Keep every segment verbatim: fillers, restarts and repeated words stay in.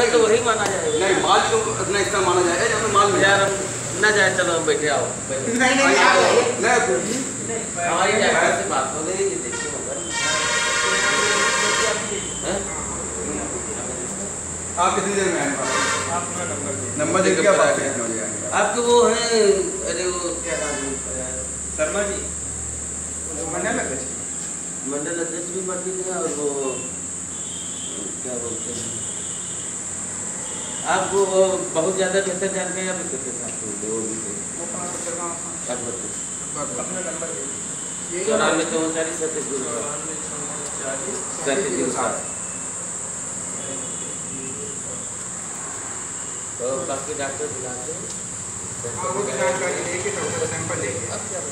तो वही माना जाएगा। नहीं माल तो अपना हिस्सा माना जाएगा जब माल मिल यार हम ना जाए, चलो हम बैठे आओ। नहीं नहीं नहीं हमारी ड्राइवर से बात हो गई, देखिए आप कितनी देर में आएंगे? आप अपना नंबर दीजिए। नंबर दे दिया आपके वो है, अरे वो क्या नाम है शर्मा जी, मंडल अध्यक्ष मंडल अध्यक्ष भी पार्टी के, और वो क्या बोलते हैं, आपको बहुत ज़्यादा बेहतर जानकारी आप इसके साथ वो भी अपना नंबर दीजिए। चौरानवे चौचालीस सत्तर सत्तर सात। तो बाकी डॉक्टर बुलाते हैं, जानकारी लेके डॉक्टर सैंपल लेके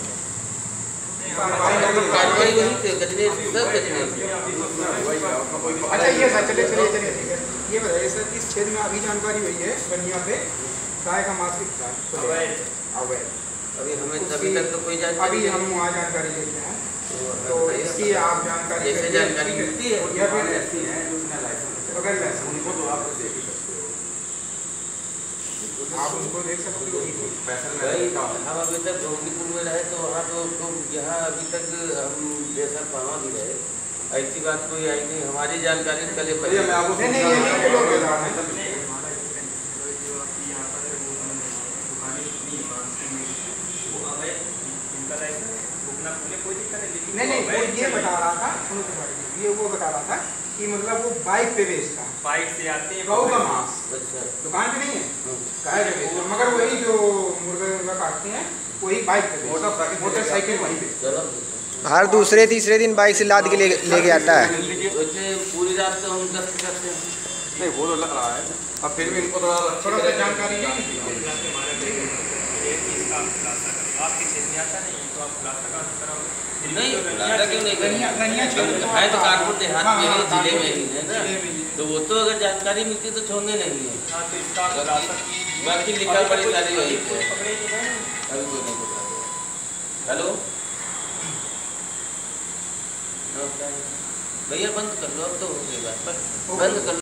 कार्रवाई वही थे गजने सब गजने। अच्छा ये सर चले चले चले ठीक है, ये बताइए सर इस क्षेत्र में अभी जानकारी हुई है बनिया पे गाय का मांस बिकता है अवैध। अभी हमें अभी तक तो कोई जानकारी, अभी हम वहाँ जानकारी लेते हैं तो इसकी आप जानकारी जैसे जानकारी मिलती है या फिर ऐसी हैं जो बिना लाइसेंस बगैर लाइसेंस उनको तो आप देख ही सकते हो, आप उनको देख सकते हो। पैसा भाई हम अभी तक गोविंदपुर में रहे तो वहाँ तो, तो यहाँ अभी तक हम बेसर पावा भी रहे, ऐसी बात कोई आई नहीं हमारी जानकारी कल भैया मैं आपको नहीं नहीं ये नहीं लोग बता रहे हैं। नहीं नहीं वो ये बता रहा था, सुनो तो ये वो बता रहा था कि मतलब वो बाइक पे बेचता है, बाइक से आते हैं गौ का मांस अच्छा दुकान पे नहीं है गाय पे बेचता है, मगर वही जो मुर्गा मुर्गा काटते हैं वही बाइक पे मोटरसाइकिल वहीं पे। चलो हर दूसरे तीसरे दिन बाइक से लाद के ले लेके आता है। वैसे पूरी रात तो हम गश्त करते हैं। नहीं वो तो लग रहा है, अब फिर भी इनको थोड़ा थोड़ा सा जानकारी नहीं आपके क्षेत्र में आता नहीं तो आप खुलासा कराओगे नहीं खुलासा क्यों नहीं करेंगे, है तो कानपुर देहात में ही, जिले में ही है ना, तो वो तो अगर जानकारी मिलती तो छोड़ने नहीं है। हाँ तो इसका खुलासा बाकी लिखा पड़ी सारी वही है। पकड़े तो है अभी कोई नहीं पता। हेलो भैया बंद कर लो, अब तो हो गई बात, बंद कर लो।